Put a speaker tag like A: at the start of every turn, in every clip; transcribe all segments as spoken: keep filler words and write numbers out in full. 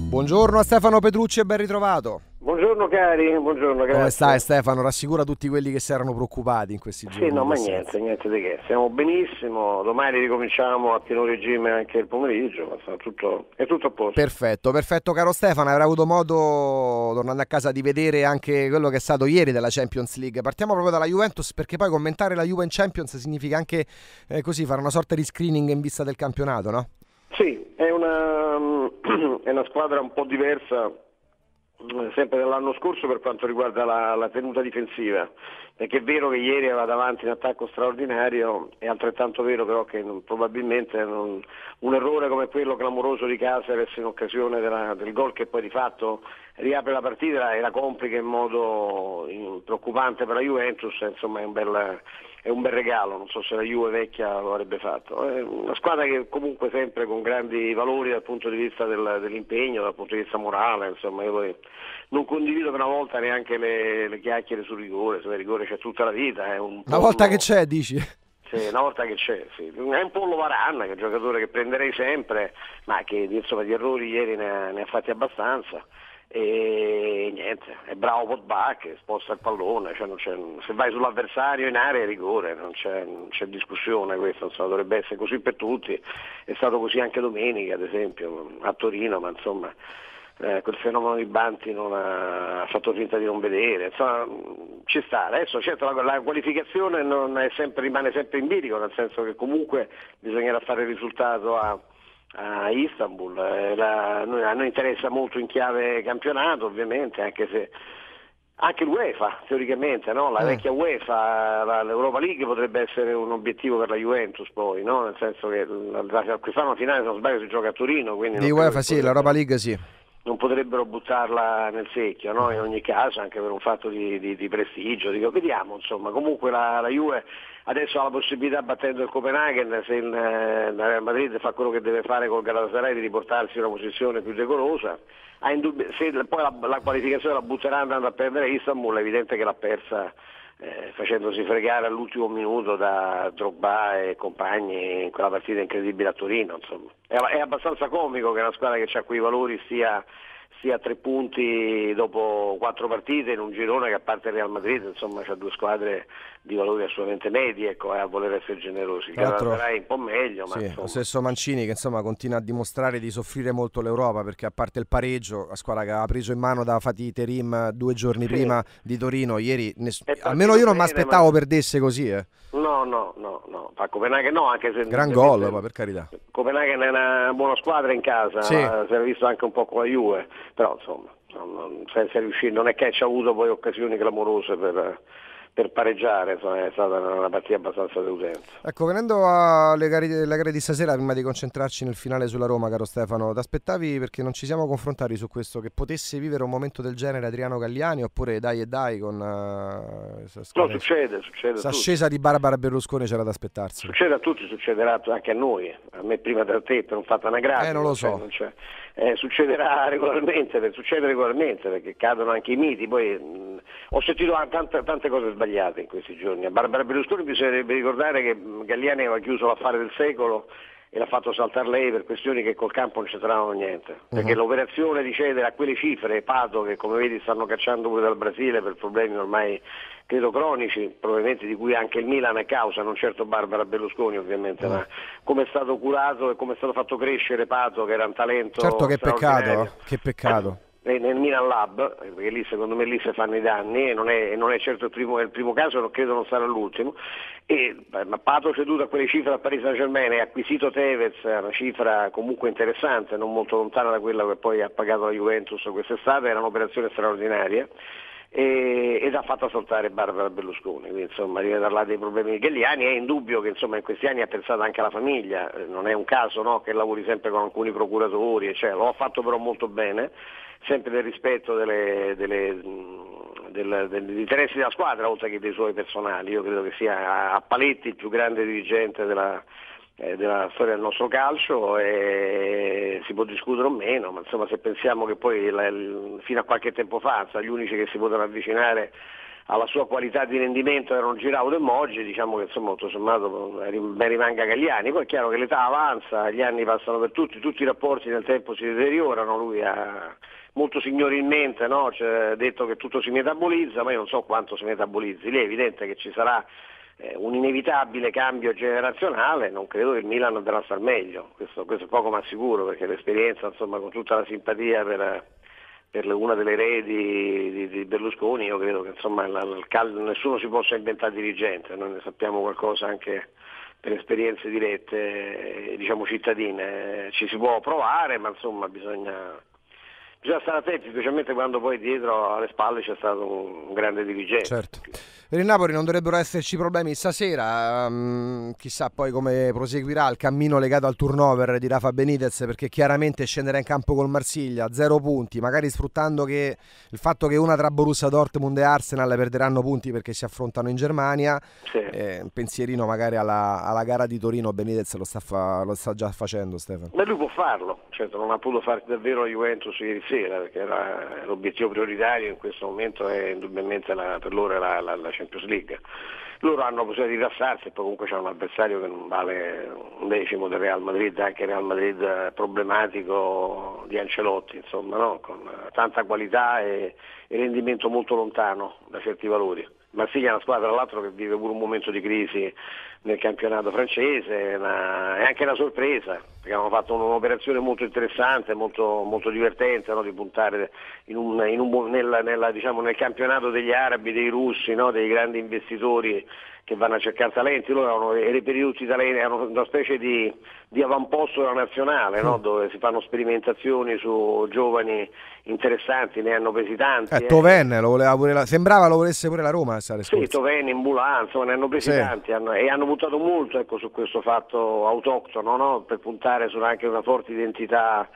A: Buongiorno a Stefano Petrucci e ben ritrovato.
B: Buongiorno cari, buongiorno, grazie.
A: Come stai Stefano? Rassicura tutti quelli che si erano preoccupati in questi giorni.
B: Sì, no, ma niente, niente di che. Stiamo benissimo, domani ricominciamo a pieno regime anche il pomeriggio, ma sta tutto, è tutto a posto.
A: Perfetto, perfetto caro Stefano, avrai avuto modo, tornando a casa, di vedere anche quello che è stato ieri della Champions League. Partiamo proprio dalla Juventus, perché poi commentare la Juve in Champions significa anche eh, così fare una sorta di screening in vista del campionato, no?
B: Sì, è una, è una squadra un po' diversa sempre dell'anno scorso per quanto riguarda la, la tenuta difensiva, perché è vero che ieri aveva davanti un attacco straordinario, è altrettanto vero però che non, probabilmente non, un errore come quello clamoroso di Caceres in occasione della, del gol che poi di fatto riapre la partita e la complica in modo in, preoccupante per la Juventus, insomma è un bel... è un bel regalo, non so se la Juve vecchia lo avrebbe fatto. È una squadra che comunque sempre con grandi valori dal punto di vista del, dell'impegno, dal punto di vista morale, insomma io poi non condivido per una volta neanche le, le chiacchiere sul rigore, sul rigore c'è tutta la vita. È un
A: una volta che c'è, dici?
B: Sì, una volta che c'è, sì. È un po' lo Varane, che è un giocatore che prenderei sempre, ma che insomma di errori ieri ne ha, ne ha fatti abbastanza. E niente, è bravo Pogba che sposta il pallone, cioè non c'è, se vai sull'avversario in area è rigore, non c'è, non c'è discussione, questo insomma, dovrebbe essere così per tutti, è stato così anche domenica ad esempio a Torino, ma insomma eh, quel fenomeno di Banti non ha, ha fatto finta di non vedere, insomma ci sta. Adesso certo la, la qualificazione non è sempre, rimane sempre in bilico, nel senso che comunque bisognerà fare il risultato a a Istanbul, eh, la, noi, a noi interessa molto in chiave campionato ovviamente, anche se anche l'UEFA teoricamente, no? La
A: Mm.
B: vecchia UEFA, la, l'Europa League potrebbe essere un obiettivo per la Juventus poi, no? Nel senso che la, la, quest'anno finale se non sbaglio si gioca a Torino, quindi
A: Di UEFA sì, l'Europa League sì.
B: non potrebbero buttarla nel secchio, no? In ogni caso, anche per un fatto di, di, di prestigio, dico, vediamo, insomma, comunque la, la Juve adesso ha la possibilità, battendo il Copenaghen, se il, eh, il Real Madrid fa quello che deve fare col Galatasaray, di riportarsi in una posizione più decorosa. Ha indubbi- se poi la, la qualificazione la butterà andando a perdere Istanbul, è evidente che l'ha persa eh, facendosi fregare all'ultimo minuto da Drogba e compagni in quella partita incredibile a Torino, insomma. È, è abbastanza comico che una squadra che ha quei valori stia sia a tre punti dopo quattro partite in un girone che, a parte il Real Madrid, insomma c'ha due squadre di valori assolutamente medi, ecco, eh, a voler essere generosi. Il Galatasaray un po' meglio, ma
A: sì,
B: insomma.
A: lo stesso Mancini che insomma continua a dimostrare di soffrire molto l'Europa, perché a parte il pareggio, la squadra che aveva preso in mano da Fatih Terim due giorni
B: Sì.
A: prima di Torino, ieri ness- almeno io non mi aspettavo ma... perdesse così, eh.
B: No, no, no, no, a Copenaghen no, anche se
A: gran gol, ma per carità.
B: Copenaghen è una buona squadra in casa,
A: sì.
B: Si era visto anche un po' con la Juve, però insomma non, non, senza riuscire, non è che ci ha avuto poi occasioni clamorose per, per pareggiare, insomma, è stata una partita abbastanza deludente.
A: Ecco, venendo alle gare, alle gare di stasera, prima di concentrarci nel finale sulla Roma, caro Stefano, ti aspettavi, perché non ci siamo confrontati su questo, che potesse vivere un momento del genere Adriano Galliani, oppure dai e dai con uh,
B: no, succede, succede
A: l'ascesa di Barbara Berlusconi, c'era da aspettarsi.
B: Succede a tutti, succederà anche a noi, a me prima da te per un fatto anagrafico.
A: Eh, non lo so.
B: Cioè, non c'è. Eh, succederà regolarmente, per, succede regolarmente perché cadono anche i miti. Poi mh, ho sentito tante, tante cose sbagliate in questi giorni. A Barbara Berlusconi bisognerebbe ricordare che Galliani aveva chiuso l'affare del secolo e l'ha fatto saltare lei per questioni che col campo non c'entravano niente, perché uh-huh. l'operazione di cedere a quelle cifre, Pato, che come vedi stanno cacciando pure dal Brasile per problemi ormai credo cronici, probabilmente di cui anche il Milan è causa, non certo Barbara Berlusconi ovviamente, uh-huh. ma come è stato curato e come è stato fatto crescere Pato, che era un talento
A: certo, che peccato, che peccato.
B: Nel Milan Lab, perché lì secondo me lì si fanno i danni e non è, non è certo il primo, il primo caso, non credo non sarà l'ultimo, e ma Pato ceduto a quelle cifre a Paris Saint-Germain e acquisito Tevez, una cifra comunque interessante, non molto lontana da quella che poi ha pagato la Juventus quest'estate, era un'operazione straordinaria e, ed ha fatto saltare Barbara Berlusconi, quindi insomma deve parlare dei problemi di Galliani. È indubbio che insomma in questi anni ha pensato anche alla famiglia, non è un caso, no, che lavori sempre con alcuni procuratori, cioè, lo ha fatto però molto bene, sempre nel rispetto delle, delle, del, degli interessi della squadra oltre che dei suoi personali. Io credo che sia a paletti il più grande dirigente della, eh, della storia del nostro calcio, e si può discutere o meno, ma insomma se pensiamo che poi la, il, fino a qualche tempo fa gli unici che si potevano avvicinare alla sua qualità di rendimento erano Giroud e Moggi, diciamo che insomma tutto sommato ben rimanga Galliani. Poi è chiaro che l'età avanza, gli anni passano per tutti, tutti i rapporti nel tempo si deteriorano, lui ha molto signorilmente, no? Cioè, detto che tutto si metabolizza, ma io non so quanto si metabolizzi, lì è evidente che ci sarà eh, un inevitabile cambio generazionale, non credo che il Milan andrà a star meglio, questo, questo è poco ma sicuro, perché l'esperienza, insomma, con tutta la simpatia per... per una delle eredi di, di Berlusconi, io credo che insomma il, il caldo, nessuno si possa inventare dirigente, noi ne sappiamo qualcosa anche per esperienze dirette, eh, diciamo cittadine, ci si può provare, ma insomma bisogna, bisogna stare attenti, specialmente quando poi dietro alle spalle c'è stato un, un grande dirigente.
A: Certo. Per il Napoli non dovrebbero esserci problemi stasera, um, chissà poi come proseguirà il cammino legato al turnover di Rafa Benitez, perché chiaramente scenderà in campo col Marsiglia, zero punti, magari sfruttando che il fatto che una tra Borussia Dortmund e Arsenal perderanno punti perché si affrontano in Germania, sì. eh, un pensierino magari alla, alla gara di Torino Benitez lo sta, fa, lo sta già facendo, Stefano.
B: Beh, lui può farlo, certo non ha potuto fare davvero la Juventus ieri sera, perché era, l'obiettivo prioritario in questo momento è indubbiamente la, per loro la, la, la Champions League. Loro hanno la possibilità di rilassarsi e poi comunque c'è un avversario che non vale un decimo del Real Madrid, anche il Real Madrid problematico di Ancelotti, insomma, no? Con tanta qualità e, e rendimento molto lontano da certi valori. Marsiglia è una squadra tra l'altro che vive pure un momento di crisi nel campionato francese, è, una, è anche una sorpresa, perché hanno fatto un'operazione molto interessante, molto, molto divertente, no? Di puntare in un, in un, nella, nella, diciamo, nel campionato degli arabi, dei russi, no? Dei grandi investitori che vanno a cercare talenti. Loro hanno reperito tutti i talenti, hanno una specie di, di avamposto della nazionale, no? Dove si fanno sperimentazioni su giovani interessanti, ne hanno presi tanti.
A: Eh, Toven, eh. Lo voleva pure la, sembrava lo volesse pure la Roma.
B: Sì, Toven, Imbula, insomma ne hanno presi sì. tanti hanno, e hanno puntato molto, ecco, su questo fatto autoctono, no? Per puntare su anche una forte identità.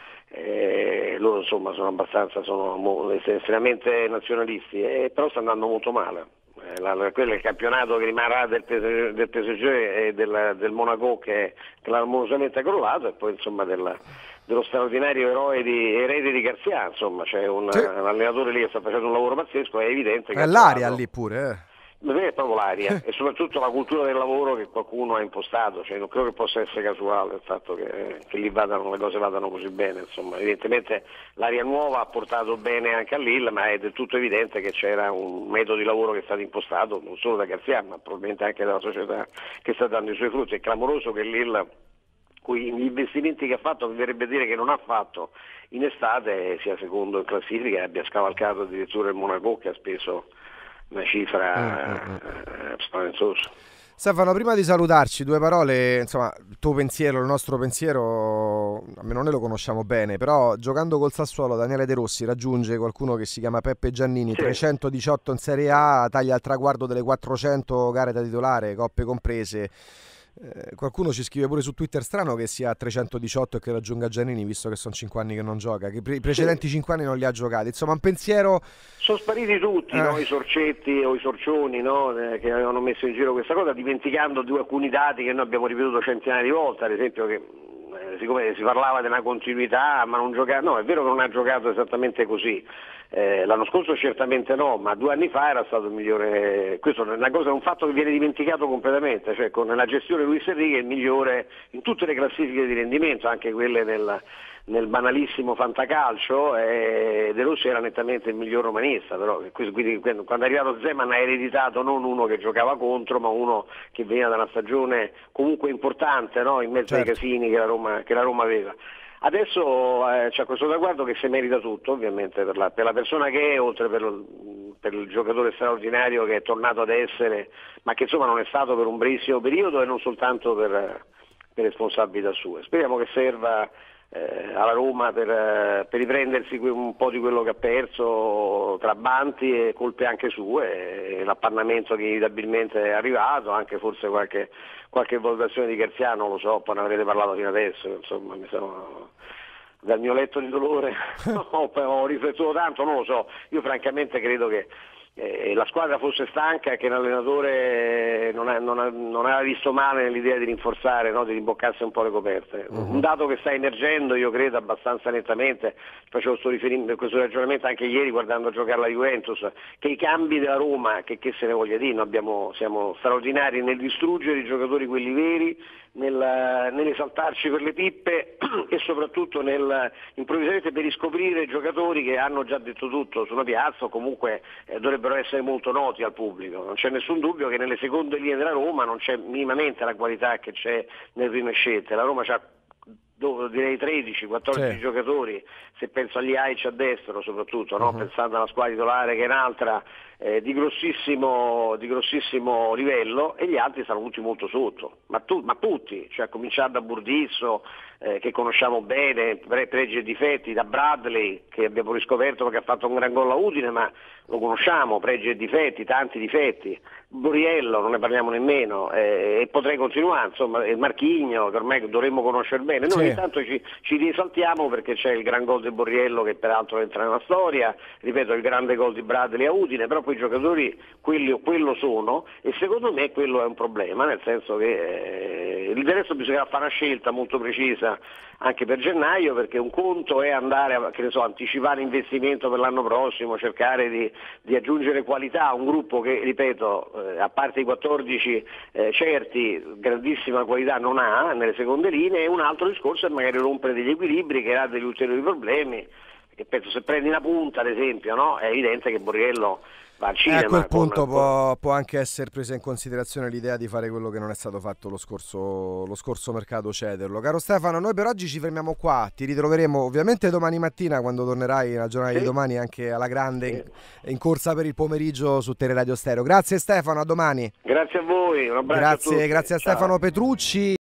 B: Eh, loro insomma sono abbastanza, sono estremamente nazionalisti, eh, però sta andando molto male. Eh, la, quello è il campionato che rimarrà del, del P S G e del, del Monaco che clamorosamente è crollato, e poi insomma della, dello straordinario eroe di, erede di Garcia, insomma c'è un, sì. un allenatore lì che sta facendo un lavoro pazzesco, è evidente che
A: è l'aria lì pure eh.
B: è proprio l'aria e soprattutto la cultura del lavoro che qualcuno ha impostato, cioè non credo che possa essere casuale il fatto che, che lì vadano, le cose vadano così bene, insomma evidentemente l'aria nuova ha portato bene anche a Lille, ma è del tutto evidente che c'era un metodo di lavoro che è stato impostato non solo da Garcia ma probabilmente anche dalla società che sta dando i suoi frutti. È clamoroso che Lille, gli investimenti che ha fatto, mi verrebbe a dire che non ha fatto in estate, sia secondo in classifica e abbia scavalcato addirittura il Monaco che ha speso una cifra mm, mm. spaventosa.
A: Stefano, prima di salutarci, due parole, insomma, il tuo pensiero, il nostro pensiero, almeno noi lo conosciamo bene, però giocando col Sassuolo Daniele De Rossi raggiunge qualcuno che si chiama Peppe Giannini, sì. trecentodiciotto in Serie A, taglia al traguardo delle quattrocento gare da titolare, coppe comprese. Eh, qualcuno ci scrive pure su Twitter, strano che sia a trecentodiciotto e che raggiunga Giannini, visto che sono cinque anni che non gioca, che i precedenti cinque anni non li ha giocati, insomma un pensiero.
B: Sono spariti tutti, eh. no? I sorcetti o i sorcioni, no? eh, che avevano messo in giro questa cosa, dimenticando due, alcuni dati che noi abbiamo ripetuto centinaia di volte, ad esempio che eh, siccome si parlava di una continuità ma non giocava, no, è vero che non ha giocato esattamente così. Eh, l'anno scorso certamente no, ma due anni fa era stato il migliore. Questo è una cosa, è un fatto che viene dimenticato completamente, cioè con la gestione Luis Enrique è il migliore in tutte le classifiche di rendimento, anche quelle nel, nel banalissimo fantacalcio, e De Rossi era nettamente il miglior romanista, però quindi, quando è arrivato Zeman ha ereditato non uno che giocava contro, ma uno che veniva da una stagione comunque importante, no? In mezzo certo. ai casini che la Roma, che la Roma aveva. Adesso eh, c'è questo traguardo che si merita tutto, ovviamente, per la, per la persona che è, oltre per, lo, per il giocatore straordinario che è tornato ad essere, ma che insomma non è stato per un brevissimo periodo e non soltanto per, per responsabilità sue. Speriamo che serva eh, alla Roma per, per riprendersi un po' di quello che ha perso tra banti e colpe anche sue, e l'appannamento che inevitabilmente è arrivato, anche forse qualche, qualche valutazione di Garcia, non lo so, poi ne avrete parlato fino adesso, insomma mi sono... dal mio letto di dolore ho, ho riflettuto tanto, non lo so, io francamente credo che eh, la squadra fosse stanca e che l'allenatore non, ha, non, ha, non aveva visto male nell'idea di rinforzare, no? Di rimboccarsi un po' le coperte. Uh-huh. Un dato che sta emergendo, io credo abbastanza nettamente, facevo questo, riferimento, questo ragionamento anche ieri guardando giocare la Juventus, che i cambi della Roma, che, che se ne voglia dire, noi abbiamo, siamo straordinari nel distruggere i giocatori quelli veri, nel, nell'esaltarci per le pippe e soprattutto nel improvvisamente per riscoprire giocatori che hanno già detto tutto sulla piazza o comunque eh, dovrebbero essere molto noti al pubblico. Non c'è nessun dubbio che nelle seconde linee della Roma non c'è minimamente la qualità che c'è nelle prime scelte. La Roma c'ha direi tredici quattordici sì. giocatori, se penso agli Aic a destra soprattutto, no? Uh-huh. Pensando alla squadra titolare che è un'altra eh, di, grossissimo, di grossissimo livello, e gli altri stanno tutti molto sotto, ma, tu, ma tutti, cioè a cominciare da Burdisso eh, che conosciamo bene, pre- pregi e difetti, da Bradley che abbiamo riscoperto perché ha fatto un gran gol a Udine, ma lo conosciamo, pregi e difetti, tanti difetti, Borriello non ne parliamo nemmeno, eh, e potrei continuare, insomma, e Marchigno che ormai dovremmo conoscere bene. Noi sì. ogni tanto ci, ci risaltiamo perché c'è il gran gol di Borriello che peraltro entra nella storia, ripeto, il grande gol di Bradley a Udine, però poi i giocatori quelli, quello sono, e secondo me quello è un problema, nel senso che eh, il resto bisogna fare una scelta molto precisa anche per gennaio, perché un conto è andare a che ne so, anticipare investimento per l'anno prossimo, cercare di, di aggiungere qualità a un gruppo che, ripeto, eh, a parte i quattordici eh, certi, grandissima qualità non ha nelle seconde linee, e un altro discorso è magari rompere degli equilibri, che ha degli ulteriori problemi, perché penso se prendi una punta ad esempio, no, è evidente che Borriello va al cinema.
A: E a quel punto
B: con...
A: può, può anche essere presa in considerazione l'idea di fare quello che non è stato fatto lo scorso, lo scorso mercato, cederlo. Caro Stefano, noi per oggi ci fermiamo qua, ti ritroveremo ovviamente domani mattina quando tornerai la giornata sì. di domani anche alla grande sì. in, in corsa per il pomeriggio su Teleradio Stereo. Grazie Stefano, a domani.
B: Grazie a voi, un abbraccio
A: grazie,
B: a tutti.
A: Grazie a
B: Ciao.
A: Stefano Petrucci.